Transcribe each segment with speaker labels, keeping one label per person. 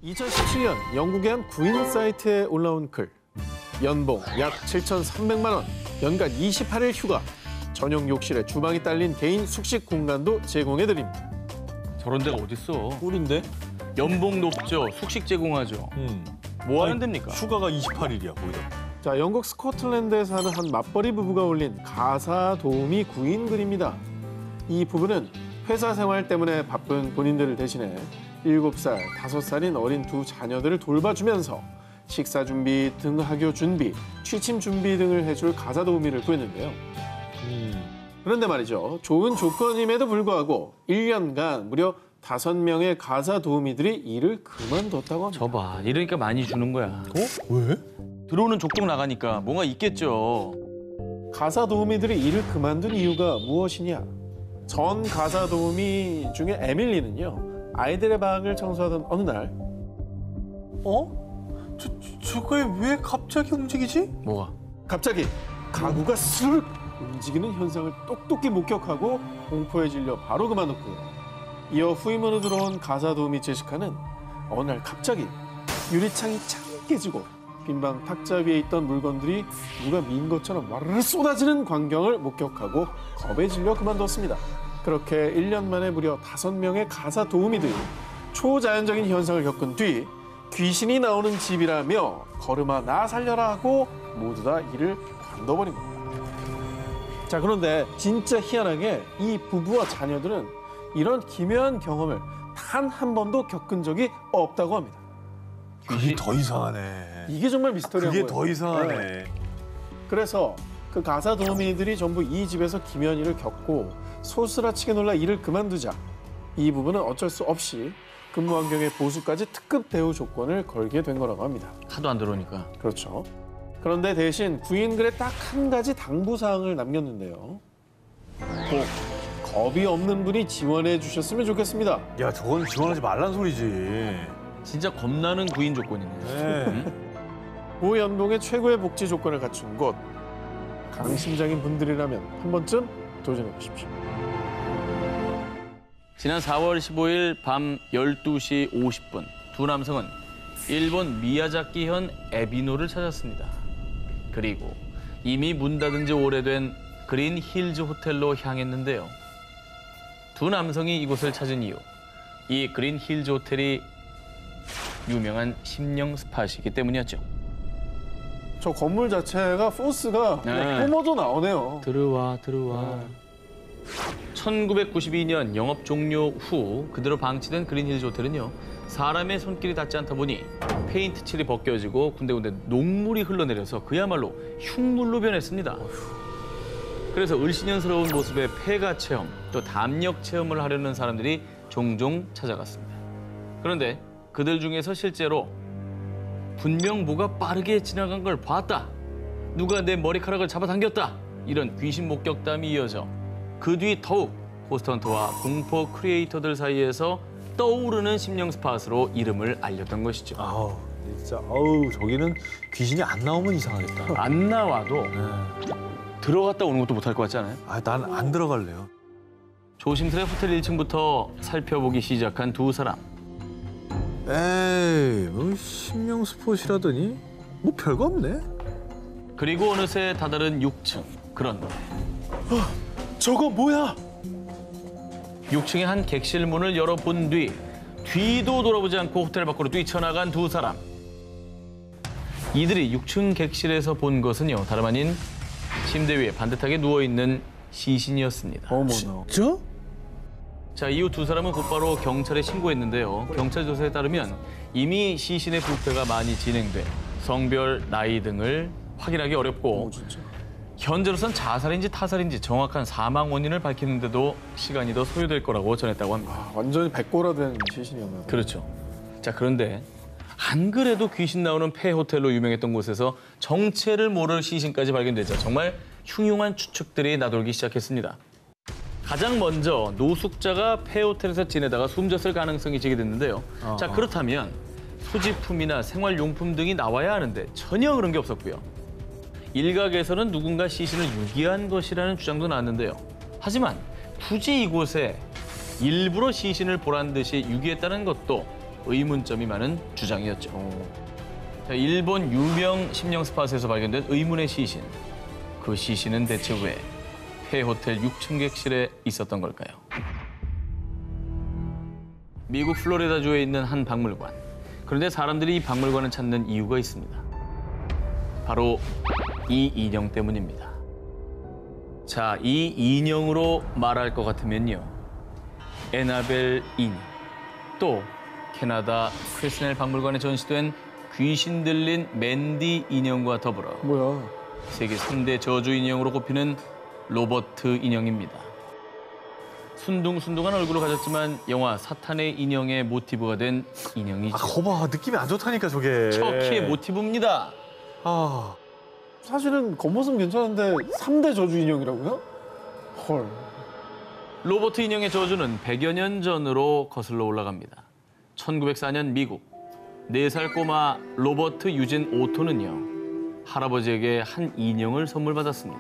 Speaker 1: 2017년 영국의 한 구인 사이트에 올라온 글. 연봉 약 7,300만 원, 연간 28일 휴가, 전용 욕실에 주방이 딸린 개인 숙식 공간도 제공해드립니다.
Speaker 2: 저런 데가 어딨어.
Speaker 3: 꿀인데?
Speaker 2: 연봉 높죠. 숙식 제공하죠. 뭐 하는 데입니까?
Speaker 3: 휴가가 28일이야, 거기다.
Speaker 1: 자, 영국 스코틀랜드에 사는 한 맞벌이 부부가 올린 가사 도우미 구인 글입니다. 이 부부는 회사 생활 때문에 바쁜 본인들을 대신해 7살, 5살인 어린 두 자녀들을 돌봐주면서 식사 준비, 등하교 준비, 취침 준비 등을 해줄 가사 도우미를 구했는데요. 그런데 말이죠. 좋은 조건임에도 불구하고 1년간 무려 5명의 가사 도우미들이 일을 그만뒀다고 합니다.
Speaker 2: 저봐, 이러니까 많이 주는 거야.
Speaker 3: 왜?
Speaker 2: 들어오는 족족 나가니까 뭔가 있겠죠.
Speaker 1: 가사 도우미들이 일을 그만둔 이유가 무엇이냐? 전 가사 도우미 중에 에밀리는요. 아이들의 방을 청소하던 어느 날
Speaker 3: 저게 왜 갑자기 움직이지?
Speaker 2: 뭐가?
Speaker 1: 갑자기 가구가 스르륵 움직이는 현상을 똑똑히 목격하고 공포에 질려 바로 그만뒀고요. 이어 후임으로 들어온 가사 도우미 제시카는 어느 날 갑자기 유리창이 창 깨지고 빈방 탁자 위에 있던 물건들이 누가 민 것처럼 와르르 쏟아지는 광경을 목격하고 겁에 질려 그만뒀습니다. 그렇게 1년 만에 무려 5명의 가사 도우미들이 초자연적인 현상을 겪은 뒤 귀신이 나오는 집이라며 걸음아 나 살려라 하고 모두 다 일을 관둬버린 겁니다. 자, 그런데 진짜 희한하게 이 부부와 자녀들은 이런 기묘한 경험을 단 한 번도 겪은 적이 없다고 합니다.
Speaker 3: 그게 더 이상하네.
Speaker 1: 이게 정말 미스터리한 거예요.
Speaker 3: 그게 더 이상하네.
Speaker 1: 네. 그래서 그 가사 도우미들이 전부 이 집에서 기묘한 일을 겪고 소스라치게 놀라 일을 그만두자 이 부부는 어쩔 수 없이 근무 환경의 보수까지 특급 대우 조건을 걸게 된 거라고 합니다.
Speaker 2: 하도 안 들어오니까.
Speaker 1: 그렇죠. 그런데 대신 구인글에 딱 한 가지 당부사항을 남겼는데요. 꼭 겁이 없는 분이 지원해 주셨으면 좋겠습니다.
Speaker 3: 야, 저건 지원하지 말란 소리지.
Speaker 2: 진짜 겁나는 구인 조건이네.
Speaker 3: 네.
Speaker 1: 고연봉의 최고의 복지 조건을 갖춘 곳. 강심장인 분들이라면 한 번쯤 도전해 보십시오.
Speaker 2: 지난 4월 15일 밤 12시 50분 두 남성은 일본 미야자키현 에비노를 찾았습니다. 그리고 이미 문 닫은 지 오래된 그린 힐즈 호텔로 향했는데요. 두 남성이 이곳을 찾은 이유, 이 그린 힐즈 호텔이 유명한 심령 스팟이기 때문이었죠.
Speaker 1: 저 건물 자체가 포스가
Speaker 2: 네.
Speaker 1: 뿜어져 나오네요.
Speaker 2: 들어와. 1992년 영업 종료 후 그대로 방치된 그린힐즈 호텔은요. 사람의 손길이 닿지 않다 보니 페인트 칠이 벗겨지고 군데군데 녹물이 흘러내려서 그야말로 흉물로 변했습니다. 그래서 을씨년스러운 모습의 폐가 체험, 또 담력 체험을 하려는 사람들이 종종 찾아갔습니다. 그런데 그들 중에서 실제로 분명 뭐가 빠르게 지나간 걸 봤다. 누가 내 머리카락을 잡아당겼다. 이런 귀신 목격담이 이어져 그 뒤 더욱 호스트헌터와 공포 크리에이터들 사이에서 떠오르는 심령 스팟으로 이름을 알렸던 것이죠.
Speaker 3: 아우, 진짜, 저기는 귀신이 안 나오면 이상하겠다.
Speaker 2: 안 나와도
Speaker 3: 네.
Speaker 2: 들어갔다 오는 것도 못할 것 같지 않아요?
Speaker 3: 난 안 들어갈래요.
Speaker 2: 조심스레 호텔 1층부터 살펴보기 시작한 두 사람.
Speaker 3: 에이, 뭐 심령 스폿이라더니 뭐 별거 없네.
Speaker 2: 그리고 어느새 다다른 6층. 그런데
Speaker 1: 저거 뭐야?
Speaker 2: 6층의 한 객실 문을 열어본 뒤 뒤도 돌아보지 않고 호텔 밖으로 뛰쳐나간 두 사람. 이들이 6층 객실에서 본 것은요. 다름 아닌 침대 위에 반듯하게 누워있는 시신이었습니다.
Speaker 1: 어머나.
Speaker 3: 진짜?
Speaker 2: 자, 이후 두 사람은 곧바로 경찰에 신고했는데요. 경찰 조사에 따르면 이미 시신의 부패가 많이 진행돼 성별, 나이 등을 확인하기 어렵고
Speaker 1: 진짜.
Speaker 2: 현재로선 자살인지 타살인지 정확한 사망 원인을 밝히는데도 시간이 더 소요될 거라고 전했다고 합니다.
Speaker 1: 완전히 백골화된 시신이었나 봐요.
Speaker 2: 그렇죠. 자, 그런데 안 그래도 귀신 나오는 폐 호텔로 유명했던 곳에서 정체를 모를 시신까지 발견되자 정말 흉흉한 추측들이 나돌기 시작했습니다. 가장 먼저 노숙자가 폐 호텔에서 지내다가 숨졌을 가능성이 제기됐는데요. 자, 그렇다면 소지품이나 생활용품 등이 나와야 하는데 전혀 그런 게 없었고요. 일각에서는 누군가 시신을 유기한 것이라는 주장도 나왔는데요. 하지만 굳이 이곳에 일부러 시신을 보란 듯이 유기했다는 것도 의문점이 많은 주장이었죠. 자, 일본 유명 심령 스팟에서 발견된 의문의 시신. 그 시신은 대체 왜 폐호텔 6층 객실에 있었던 걸까요? 미국 플로리다주에 있는 한 박물관. 그런데 사람들이 이 박물관을 찾는 이유가 있습니다. 바로 이 인형 때문입니다. 자, 이 인형으로 말할 것 같으면요. 에나벨 인형, 또 캐나다 크리스넬 박물관에 전시된 귀신 들린 맨디 인형과 더불어
Speaker 1: 뭐야?
Speaker 2: 세계 3대 저주 인형으로 꼽히는 로버트 인형입니다. 순둥순둥한 얼굴을 가졌지만 영화 사탄의 인형의 모티브가 된 인형이죠.
Speaker 3: 거봐, 느낌이 안 좋다니까, 저게.
Speaker 2: 척키의 모티브입니다.
Speaker 3: 아,
Speaker 1: 사실은 겉모습 괜찮은데 3대 저주 인형이라고요? 헐.
Speaker 2: 로버트 인형의 저주는 100여 년 전으로 거슬러 올라갑니다. 1904년 미국, 4살 꼬마 로버트 유진 오토는요, 할아버지에게 한 인형을 선물 받았습니다.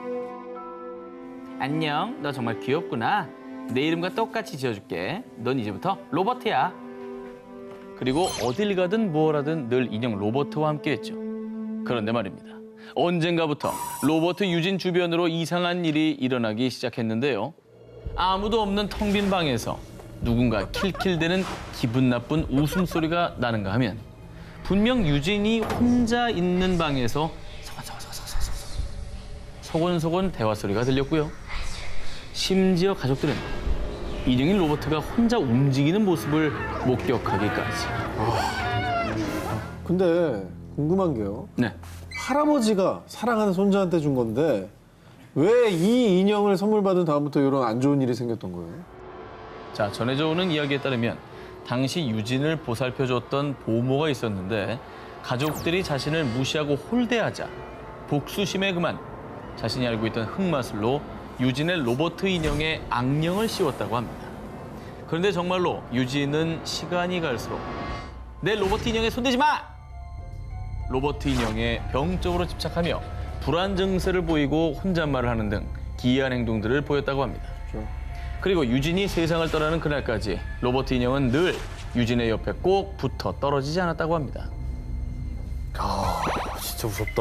Speaker 2: 안녕, 너 정말 귀엽구나. 내 이름과 똑같이 지어줄게. 넌 이제부터 로버트야. 그리고 어딜 가든 뭘 하든 늘 인형 로버트와 함께했죠. 그런데 말입니다. 언젠가부터 로버트 유진 주변으로 이상한 일이 일어나기 시작했는데요. 아무도 없는 텅 빈 방에서 누군가 킬킬대는 기분 나쁜 웃음소리가 나는가 하면 분명 유진이 혼자 있는 방에서 소곤소곤 대화 소리가 들렸고요. 심지어 가족들은 인형인 로버트가 혼자 움직이는 모습을 목격하기까지.
Speaker 1: 근데 궁금한 게요.
Speaker 2: 네.
Speaker 1: 할아버지가 사랑하는 손자한테 준 건데 왜 이 인형을 선물 받은 다음부터 이런 안 좋은 일이 생겼던 거예요?
Speaker 2: 자, 전해져 오는 이야기에 따르면 당시 유진을 보살펴줬던 보모가 있었는데 가족들이 자신을 무시하고 홀대하자 복수심에 그만 자신이 알고 있던 흑마술로 유진의 로버트 인형에 악령을 씌웠다고 합니다. 그런데 정말로 유진은 시간이 갈수록 내 로버트 인형에 손대지 마! 로버트 인형에 병적으로 집착하며 불안 증세를 보이고 혼잣말을 하는 등 기이한 행동들을 보였다고 합니다. 그리고 유진이 세상을 떠나는 그날까지 로버트 인형은 늘 유진의 옆에 꼭 붙어 떨어지지 않았다고 합니다.
Speaker 3: 아, 진짜 무섭다.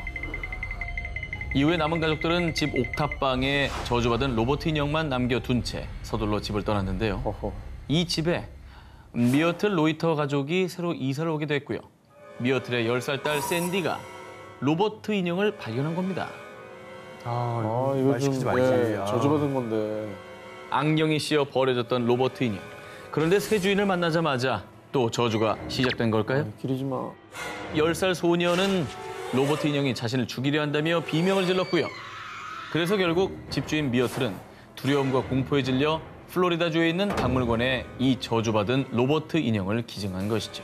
Speaker 2: 이후에 남은 가족들은 집 옥탑방에 저주받은 로버트 인형만 남겨둔 채 서둘러 집을 떠났는데요.
Speaker 1: 어허.
Speaker 2: 이 집에 미어틀 로이터 가족이 새로 이사를 오게 됐고요. 미어틀의 10살 딸 샌디가 로버트 인형을 발견한 겁니다.
Speaker 1: 아, 이거
Speaker 3: 말 시키지
Speaker 1: 좀
Speaker 3: 말지.
Speaker 1: 예,
Speaker 3: 아.
Speaker 1: 저주받은 건데.
Speaker 2: 악령이 씌어 버려졌던 로버트 인형. 그런데 새 주인을 만나자마자 또 저주가 시작된 걸까요?
Speaker 1: 기리지 마.
Speaker 2: 10살 소녀는 로버트 인형이 자신을 죽이려 한다며 비명을 질렀고요. 그래서 결국 집주인 미어틀은 두려움과 공포에 질려 플로리다주에 있는 박물관에 이 저주받은 로버트 인형을 기증한 것이죠.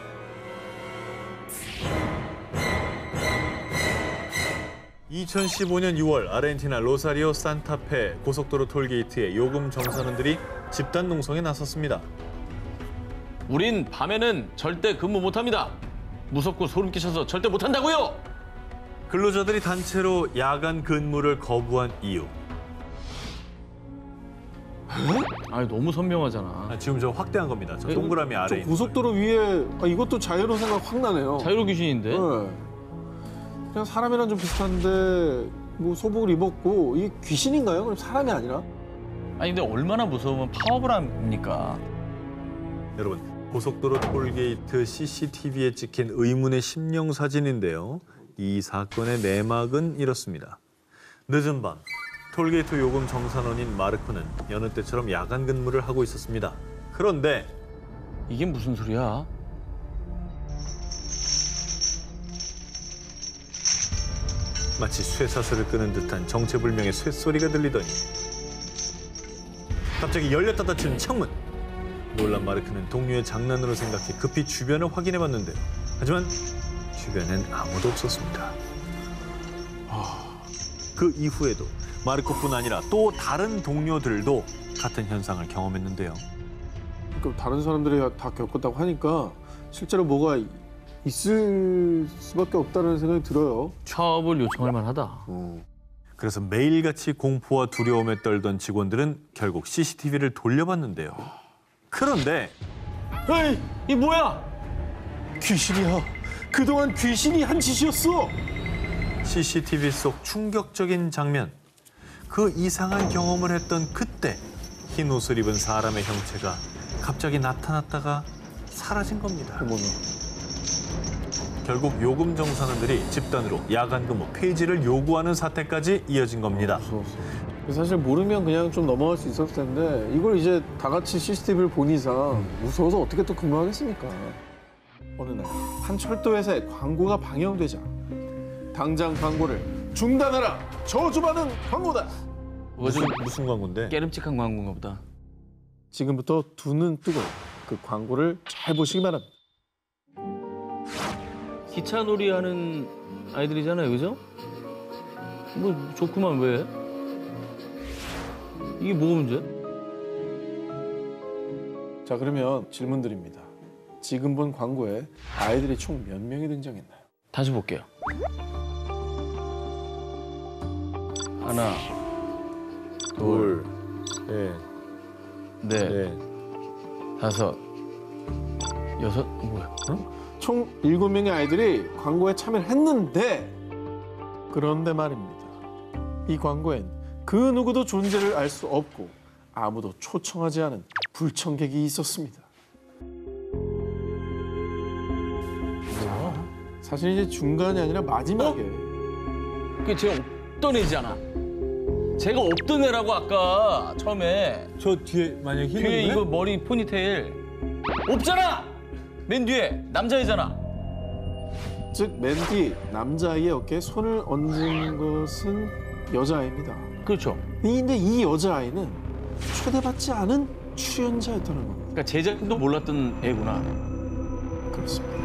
Speaker 3: (2015년 6월) 아르헨티나 로사리오 산타페 고속도로 톨게이트에 요금 정산원들이 집단 농성에 나섰습니다.
Speaker 2: 우린 밤에는 절대 근무 못합니다. 무섭고 소름 끼쳐서 절대 못한다고요.
Speaker 3: 근로자들이 단체로 야간 근무를 거부한 이유.
Speaker 2: 아니 너무 선명하잖아.
Speaker 3: 지금 저 확대한 겁니다. 저 동그라미 아래
Speaker 1: 저
Speaker 3: 있는
Speaker 1: 고속도로 위에 이것도 자유로 생각 확 나네요.
Speaker 2: 자유로 귀신인데.
Speaker 1: 네. 그냥 사람이랑 좀 비슷한데 뭐 소복을 입었고 이게 귀신인가요? 그럼 사람이 아니라?
Speaker 2: 아니 근데 얼마나 무서우면 파업을 합니까?
Speaker 3: 여러분, 고속도로 톨게이트 CCTV에 찍힌 의문의 심령 사진인데요. 이 사건의 내막은 이렇습니다. 늦은 밤, 톨게이트 요금 정산원인 마르코는 여느 때처럼 야간 근무를 하고 있었습니다. 그런데
Speaker 2: 이게 무슨 소리야?
Speaker 3: 마치 쇠사슬을 끄는 듯한 정체불명의 쇳소리가 들리더니 갑자기 열렸다 닫히는 창문. 놀란 마르크는 동료의 장난으로 생각해 급히 주변을 확인해봤는데 하지만 주변엔 아무도 없었습니다. 그 이후에도 마르코뿐 아니라 또 다른 동료들도 같은 현상을 경험했는데요.
Speaker 1: 그러니까 다른 사람들이 다 겪었다고 하니까 실제로 뭐가 있을 수밖에 없다는 생각이 들어요.
Speaker 2: 파업을 요청할 만하다.
Speaker 3: 그래서 매일같이 공포와 두려움에 떨던 직원들은 결국 CCTV를 돌려봤는데요. 그런데
Speaker 2: 에이, 이 뭐야?
Speaker 1: 귀신이야. 그동안 귀신이 한 짓이었어.
Speaker 3: CCTV 속 충격적인 장면. 그 이상한 경험을 했던 그때 흰 옷을 입은 사람의 형체가 갑자기 나타났다가 사라진 겁니다.
Speaker 1: 어머나.
Speaker 3: 결국 요금 정산원들이 집단으로 야간 근무 폐지를 요구하는 사태까지 이어진 겁니다.
Speaker 1: 무서웠어. 사실 모르면 그냥 좀 넘어갈 수 있었을 텐데 이걸 이제 다 같이 CCTV를 본 이상 무서워서 어떻게 또 근무하겠습니까? 어느 날 한 철도 회사의 광고가 방영되자 당장 광고를 중단하라! 저주받은 광고다!
Speaker 3: 무슨 광고인데?
Speaker 2: 깨름직한 광고인가 보다.
Speaker 1: 지금부터 두 눈 뜨고 그 광고를 잘 보시기 바랍니다.
Speaker 2: 기차 놀이 하는 아이들이잖아요, 그죠? 뭐 좋구만 왜? 이게 뭐가 문제야?
Speaker 1: 자, 그러면 질문 드립니다. 지금 본 광고에 아이들이 총 몇 명이 등장했나요?
Speaker 2: 다시 볼게요. 하나,
Speaker 3: 둘, 셋,
Speaker 2: 넷,
Speaker 3: 넷.
Speaker 2: 다섯, 여섯, 뭐야?
Speaker 1: 총 7명의 아이들이 광고에 참여를 했는데 그런데 말입니다. 이 광고엔 그 누구도 존재를 알 수 없고 아무도 초청하지 않은 불청객이 있었습니다. 사실 이제 중간이 아니라 마지막에
Speaker 2: 그게 제가 없던 애잖아. 제가 없던 애라고 아까 처음에
Speaker 3: 저 뒤에 만약 흰
Speaker 2: 뒤에
Speaker 3: 옷인데?
Speaker 2: 이거 머리 포니테일 없잖아. 맨 뒤에 남자애잖아.
Speaker 1: 즉 맨 뒤 남자아이의 어깨에 손을 얹은 것은 여자아이입니다.
Speaker 2: 그렇죠.
Speaker 1: 근데 이 여자아이는 초대받지 않은 출연자였다는 겁니다.
Speaker 2: 그러니까 제작진도 몰랐던 애구나.
Speaker 1: 그렇습니다.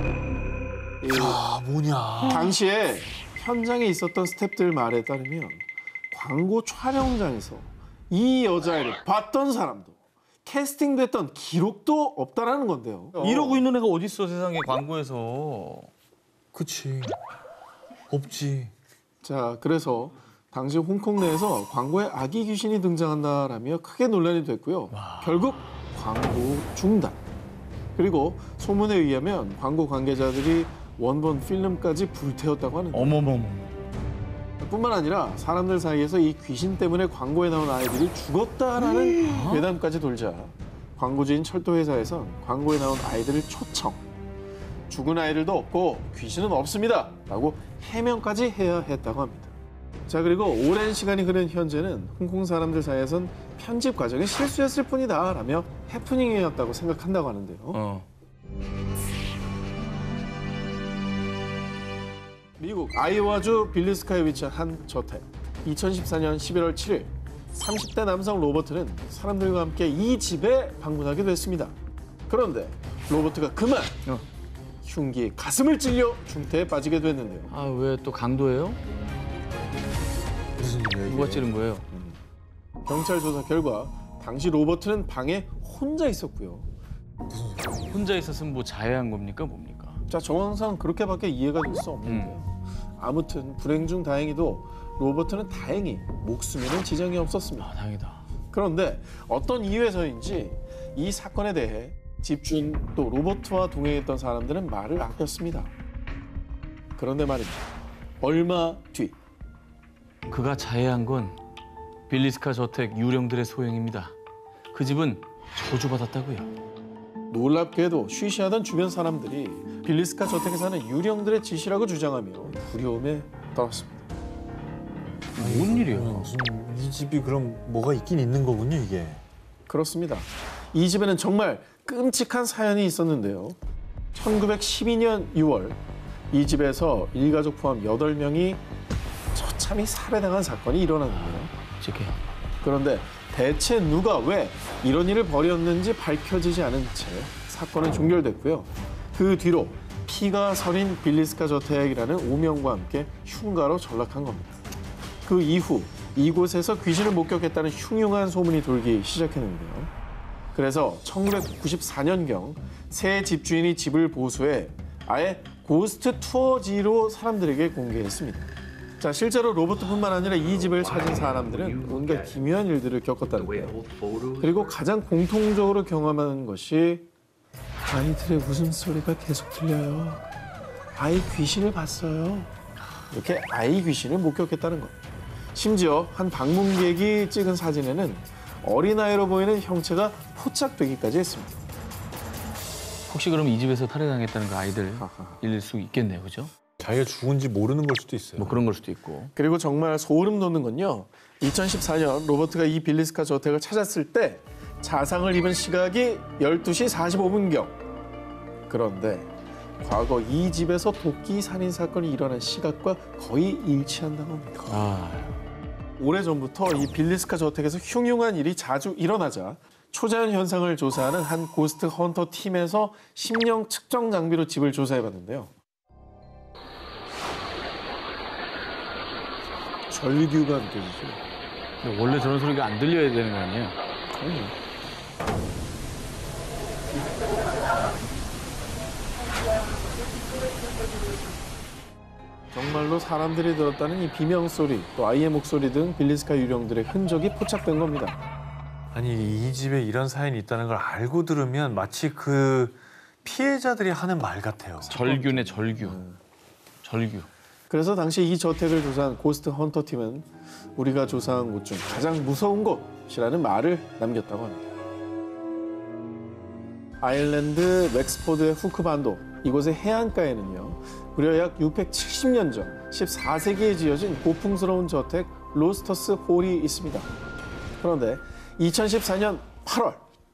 Speaker 3: 아, 뭐냐.
Speaker 1: 당시에 현장에 있었던 스태프들 말에 따르면 광고 촬영장에서 이 여자애를 봤던 사람도 캐스팅됐던 기록도 없다라는 건데요.
Speaker 2: 이러고 있는 애가 어딨어 세상에 광고에서.
Speaker 3: 그치. 없지.
Speaker 1: 자, 그래서 당시 홍콩 내에서 광고에 아기 귀신이 등장한다라며 크게 논란이 됐고요. 결국 광고 중단. 그리고 소문에 의하면 광고 관계자들이 원본 필름까지 불태웠다고 하는데
Speaker 2: 어머머머.
Speaker 1: 뿐만 아니라 사람들 사이에서 이 귀신 때문에 광고에 나온 아이들이 죽었다라는 괴담까지 돌자 광고주인 철도회사에선 광고에 나온 아이들을 초청. 죽은 아이들도 없고 귀신은 없습니다 라고 해명까지 해야 했다고 합니다. 자, 그리고 오랜 시간이 흐른 현재는 홍콩 사람들 사이에선 편집 과정이 실수였을 뿐이다 라며 해프닝이었다고 생각한다고 하는데요. 미국 아이오와주 빌리스카에 위치한 한 저택. 2014년 11월 7일 30대 남성 로버트는 사람들과 함께 이 집에 방문하게 됐습니다. 그런데 로버트가 그만 흉기에 가슴을 찔려 중태에 빠지게 됐는데요.
Speaker 2: 아 왜 또 강도예요?
Speaker 3: 무슨 일이야,
Speaker 2: 누가 찌른 거예요?
Speaker 1: 경찰 조사 결과 당시 로버트는 방에 혼자 있었고요.
Speaker 2: 혼자 있었으면 뭐 자해한 겁니까 뭡니까?
Speaker 1: 자, 정황상 그렇게밖에 이해가 될 수 없는데요. 아무튼 불행 중 다행히도 로버트는 다행히 목숨에는 지장이 없었습니다.
Speaker 2: 아 다행이다.
Speaker 1: 그런데 어떤 이유에서인지 이 사건에 대해 집주인 또 로버트와 동행했던 사람들은 말을 아꼈습니다. 그런데 말입니다. 얼마 뒤
Speaker 2: 그가 자해한 건 빌리스카 저택 유령들의 소행입니다. 그 집은 저주받았다고요.
Speaker 1: 놀랍게도 쉬쉬하던 주변 사람들이 빌리스카 저택에 사는 유령들의 짓이라고 주장하며 두려움에 떨었습니다.
Speaker 2: 뭔 일이야?
Speaker 3: 무슨 이 집이 그럼 뭐가 있긴 있는 거군요, 이게.
Speaker 1: 그렇습니다. 이 집에는 정말 끔찍한 사연이 있었는데요. 1912년 6월 이 집에서 일가족 포함 8명이 처참히 살해당한 사건이 일어났는데요.
Speaker 2: 저게
Speaker 1: 그런데 대체 누가 왜 이런 일을 벌였는지 밝혀지지 않은 채 사건은 종결됐고요. 그 뒤로 피가 서린 빌리스카 저택이라는 오명과 함께 흉가로 전락한 겁니다. 그 이후 이곳에서 귀신을 목격했다는 흉흉한 소문이 돌기 시작했는데요. 그래서 1994년경 새 집주인이 집을 보수해 아예 고스트 투어지로 사람들에게 공개했습니다. 자, 실제로 로버트뿐만 아니라 이 집을 찾은 사람들은 온갖 기묘한 일들을 겪었다는데요. 그리고 가장 공통적으로 경험하는 것이 아이들의 웃음소리가 계속 들려요. 아이 귀신을 봤어요. 이렇게 아이 귀신을 목격했다는 것. 심지어 한 방문객이 찍은 사진에는 어린아이로 보이는 형체가 포착되기까지 했습니다.
Speaker 2: 혹시 그럼 이 집에서 살해당했다는 그 아이들
Speaker 1: 하하.
Speaker 2: 일 수 있겠네요, 그죠?
Speaker 3: 자기가 죽은지 모르는 걸 수도 있어요.
Speaker 2: 뭐 그런 걸 수도 있고.
Speaker 1: 그리고 정말 소름 돋는 건요. 2014년 로버트가 이 빌리스카 저택을 찾았을 때 자상을 입은 시각이 12시 45분경. 그런데 과거 이 집에서 도끼 살인 사건이 일어난 시각과 거의 일치한다고 합니다.
Speaker 2: 아,
Speaker 1: 오래전부터 이 빌리스카 저택에서 흉흉한 일이 자주 일어나자 초자연 현상을 조사하는 한 고스트 헌터 팀에서 심령 측정 장비로 집을 조사해봤는데요. 전류가 느껴지죠.
Speaker 2: 근데 원래 저런 소리가 안 들려야 되는 거 아니에요?
Speaker 1: 정말로 사람들이 들었다는 이 비명 소리, 또 아이의 목소리 등 빌리스카 유령들의 흔적이 포착된 겁니다.
Speaker 3: 아니 이 집에 이런 사연이 있다는 걸 알고 들으면 마치 그 피해자들이 하는 말 같아요.
Speaker 2: 절규네, 절규. 절규.
Speaker 1: 그래서 당시 이 저택을 조사한 고스트 헌터 팀은 우리가 조사한 곳 중 가장 무서운 곳이라는 말을 남겼다고 합니다. 아일랜드 웩스포드의 후크반도, 이곳의 해안가에는요. 무려 약 670년 전 14세기에 지어진 고풍스러운 저택 로스터스 홀이 있습니다. 그런데 2014년 8월.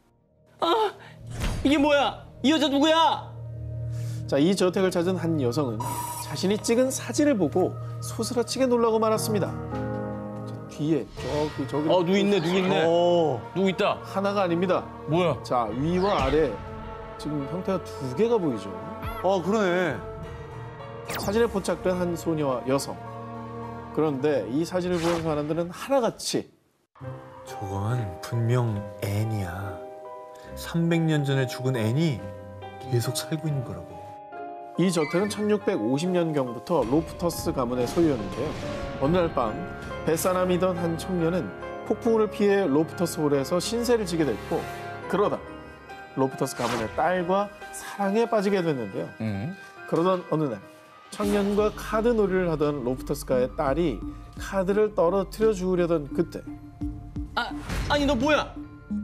Speaker 2: 이게 뭐야? 이 여자 누구야?
Speaker 1: 자, 이 저택을 찾은 한 여성은 자신이 찍은 사진을 보고 소스라치게 놀라고 말았습니다. 저 뒤에 저기
Speaker 2: 누구 있네, 누구 있네. 누구 있다.
Speaker 1: 하나가 아닙니다.
Speaker 2: 뭐야?
Speaker 1: 자, 위와 아래 지금 형태가 두 개가 보이죠.
Speaker 3: 그러네.
Speaker 1: 사진에 포착된 한 소녀와 여성. 그런데 이 사진을 보는 사람들은 하나같이
Speaker 3: 저건 분명 앤이야. 300년 전에 죽은 앤이 계속 살고 있는 거라고.
Speaker 1: 이 저택은 1650년경부터 로프터스 가문의 소유였는데요. 어느 날 밤 뱃사람이던 한 청년은 폭풍우를 피해 로프터스 홀에서 신세를 지게 됐고, 그러다 로프터스 가문의 딸과 사랑에 빠지게 됐는데요. 그러던 어느 날 청년과 카드 놀이를 하던 로프터스가의 딸이 카드를 떨어뜨려 주우려던 그때
Speaker 2: 아니 너 뭐야?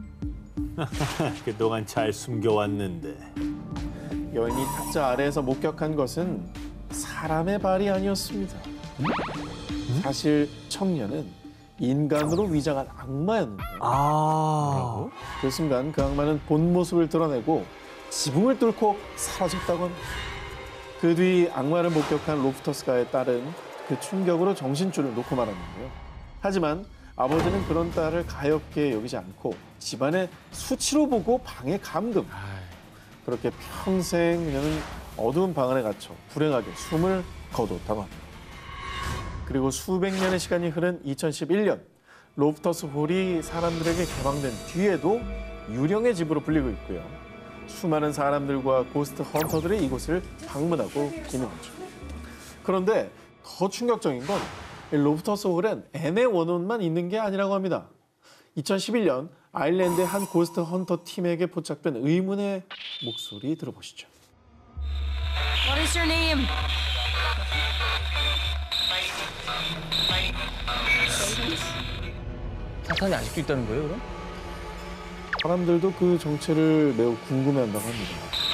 Speaker 3: 그동안 잘 숨겨왔는데.
Speaker 1: 여인이 탁자 아래에서 목격한 것은 사람의 발이 아니었습니다. 사실 청년은 인간으로 위장한 악마였는데요. 그 순간 그 악마는 본 모습을 드러내고 지붕을 뚫고 사라졌다고 합니다. 그 뒤 악마를 목격한 로프터스가의 딸은 그 충격으로 정신줄을 놓고 말았는데요. 하지만 아버지는 그런 딸을 가엾게 여기지 않고 집안의 수치로 보고 방해 감금. 그렇게 평생 그녀는 어두운 방 안에 갇혀 불행하게 숨을 거두었다고 합니다. 그리고 수백 년의 시간이 흐른 2011년 로프터스 홀이 사람들에게 개방된 뒤에도 유령의 집으로 불리고 있고요. 수많은 사람들과 고스트 헌터들이 이곳을 방문하고 있는 거죠. 그런데 더 충격적인 건 이 로프터스 홀엔 앤의 원혼만 있는 게 아니라고 합니다. 2011년 아일랜드의 한 고스트 헌터 팀에게 포착된 의문의 목소리 들어보시죠.
Speaker 4: What is your name?
Speaker 2: 사탄이 아직도 있다는 거예요, 그럼?
Speaker 1: 사람들도 그 정체를 매우 궁금해한다고 합니다.